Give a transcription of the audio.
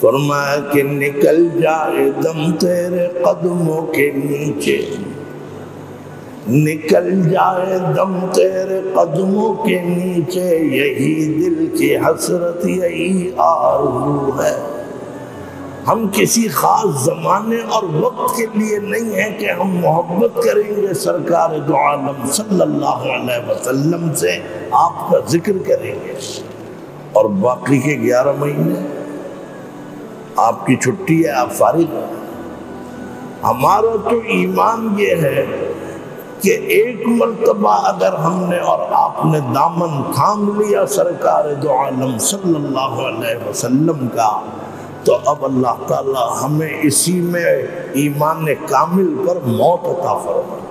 فرمایا کہ نکل جائے دم تیرے قدموں کے نیچے، نکل جائے دم تیرے قدموں کے نیچے، یہی دل کی حسرت یہی آرزو ہے۔ ہم کسی خاص زمانے اور وقت کے لیے نہیں ہیں کہ ہم محبت کریں گے سرکار دو عالم صلی اللہ علیہ وسلم سے، آپ کا ذکر کریں گے، اور باقی کے 11 مہینے آپ کی چھٹی ہے، آپ فارغ ہیں۔ ہمارا تو ایمان یہ ہے کہ ایک مرتبہ اگر ہم نے اور آپ نے دامن تھام لیا سرکار دو عالم صلی اللہ علیہ وسلم کا، تو اب اللہ تعالی ہمیں اسی میں ایمان کامل پر موت عطا فرمائے۔